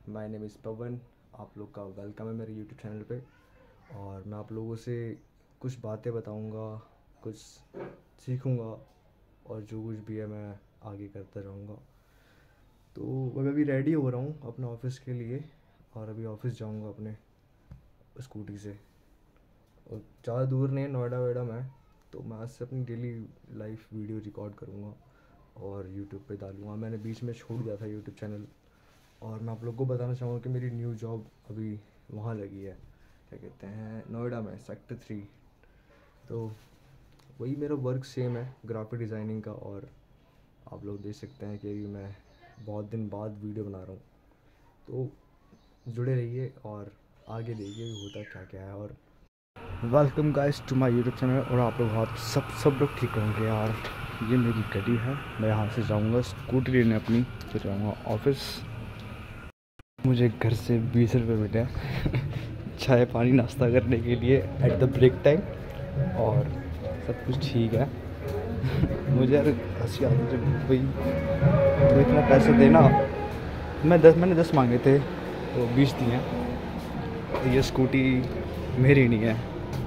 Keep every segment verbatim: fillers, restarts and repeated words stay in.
My name is पवन। आप लोग का वेलकम है मेरे यूट्यूब चैनल पे। और मैं आप लोगों से कुछ बातें बताऊंगा, कुछ सीखूंगा और जो कुछ भी है मैं आगे करता रहूँगा। तो मैं अभी रेडी हो रहा हूँ अपने ऑफिस के लिए और अभी ऑफिस जाऊँगा अपने स्कूटी से। और ज़्यादा दूर नहीं है, नोएडा वेडा में। तो मैं आज से अपनी डेली लाइफ वीडियो रिकॉर्ड करूँगा और यूट्यूब पे डालूँगा। मैंने बीच में छोड़ दिया था यूट्यूब चैनल और मैं आप लोग को बताना चाहूँगा कि मेरी न्यू जॉब अभी वहाँ लगी है, क्या कहते हैं, नोएडा में सेक्टर थ्री। तो वही मेरा वर्क सेम है, ग्राफिक डिज़ाइनिंग का। और आप लोग देख सकते हैं कि अभी मैं बहुत दिन बाद वीडियो बना रहा हूँ। तो जुड़े रहिए और आगे देखिए होता क्या क्या है। और welcome guys to my YouTube channel. और आप लोग बहुत सब सब लोग ठीक होंगे यार। ये मेरी गड्डी है, मैं यहाँ से जाऊँगा स्कूटी लेने अपनी, फिर जाऊँगा ऑफिस। मुझे घर से बीस रुपये मिले चाय पानी नाश्ता करने के लिए एट द ब्रेक टाइम, और सब कुछ ठीक है। मुझे यार हंसी आती है जब कोई तो इतना पैसा देना। मैं दस मैंने दस मांगे थे तो बीस दिए। ये स्कूटी मेरी नहीं है,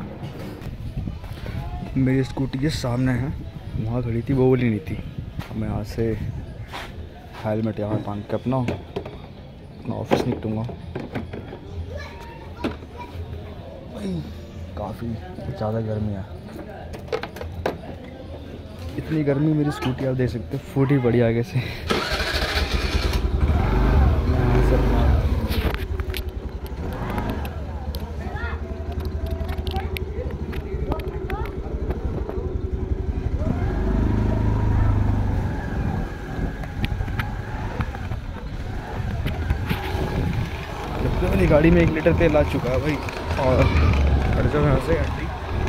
मेरी स्कूटी के सामने है, वहाँ खड़ी थी, वो बोली नहीं थी। मैं यहाँ से हेलमेट यहाँ बांध के अपना अपना ऑफिस निकलूँगा। काफ़ी ज़्यादा गर्मी है, इतनी गर्मी मेरी स्कूटी आप देख सकते हैं फूटी पड़ी आगे से। मेरी गाड़ी में एक लीटर तेल आ चुका है भाई। और खर्चा यहाँ से गाड़ी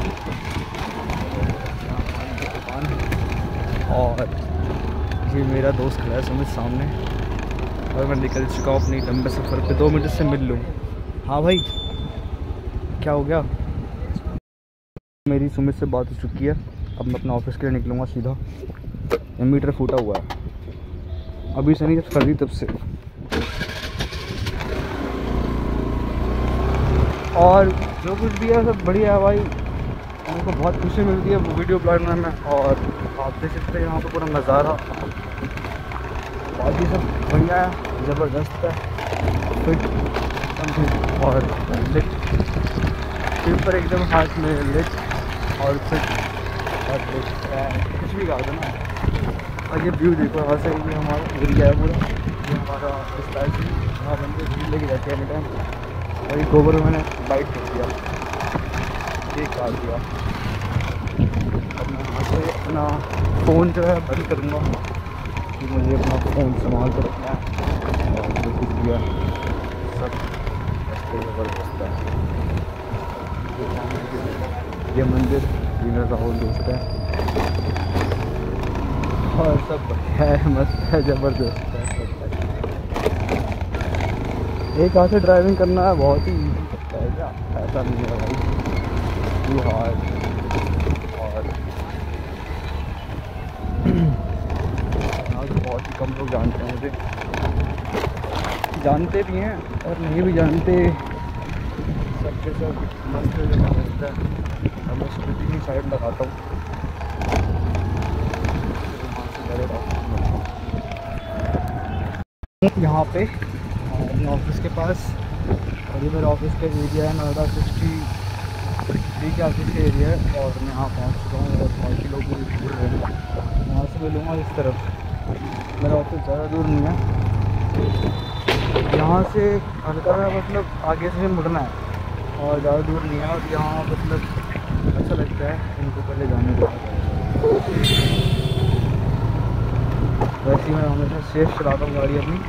और ये मेरा दोस्त खड़ा है सुमित सामने, और मैं निकल चुका हूँ अपनी लंबे सफ़र पे। दो मिनट से मिल लूँ। हाँ भाई क्या हो गया? मेरी सुमित से बात हो चुकी है, अब मैं अपना ऑफिस के लिए निकलूँगा सीधा। मीटर फूटा हुआ है अभी से नहीं, जब कर दी तब से। और जो कुछ भी है सब बढ़िया है भाई, हमको बहुत खुशी मिलती है वीडियो बनाने में। और आप देख सकते हैं यहाँ पर पूरा नज़ारा, बाकी सब बढ़िया है, ज़बरदस्त है, फिट और लिट फिर पर एकदम हाथ में लिट और फिट और लिट कुछ भी कहा था ना। और ये व्यू देखो यहाँ से, ये हमारा एरिया है पूरा, ये हमारा डिस्पैच यहाँ बंदे भीड़ लेके जाते हैं एनी टाइम। और ये गोबर मैंने बाइट कर दिया, ये काट दिया। अब मैं यहाँ से अपना फ़ोन जो है बंद करूँगा कि मुझे अपना फ़ोन संभाल कर रखना है। और जो कुछ दिया सब ऐसे ज़बरदस्त है। ये मंदिर ये मेरा राहुल दोस्त है, और सब बढ़िया है, मस्त है, ज़बरदस्त है। एक हाथ से ड्राइविंग करना है बहुत ही सकता है क्या, ऐसा नहीं है भाई, टू हार्ड। और यहाँ तो बहुत ही कम लोग जानते हैं मुझे, जानते भी हैं और नहीं भी जानते, सबके सब मस्त जबरदस्त है। अब मैं स्कूटी की साइड लगाता हूँ, यहाँ पे अपने ऑफिस के पास। और ये मेरा ऑफिस का एरिया है, नोएडा सिक्सटी थ्री के ऑफिस का एरिया है। और मैं यहाँ पहुँच चुका हूँ और बाकी लोग भी दूर हैं, यहाँ से मिलूँगा इस तरफ। मेरा ऑफिस ज़्यादा दूर नहीं है, यहाँ से हल्का सा मतलब आगे से मुड़ना है और ज़्यादा दूर नहीं है। और यहाँ मतलब अच्छा लगता है इनको पहले जाने के बाद। वैसे ही मैं हमेशा सेफ चलाता हूँ गाड़ी अपनी।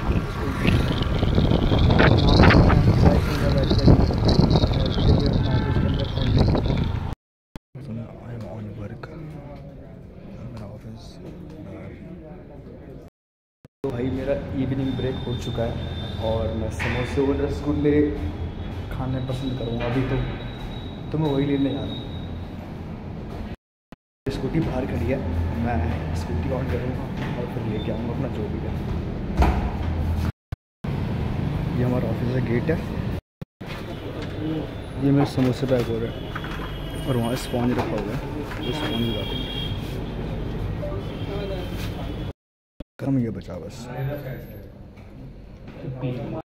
तो भाई मेरा इवनिंग ब्रेक हो चुका है और मैं समोसे और रसगुल्ले खाने पसंद करूँगा अभी। तो तो मैं वही लेने जा रहा हूँ। स्कूटी बाहर खड़ी है, मैं स्कूटी ऑन करूँगा और फिर लेके आऊँगा अपना जो भी है। हमारा ऑफिस का गेट है। ये मेरे समोसे पैक हो रहे हैं और वहाँ स्पॉन्ज रखा हुआ है, वो स्पॉन्ज डालेंगे। कम ये बचा बस।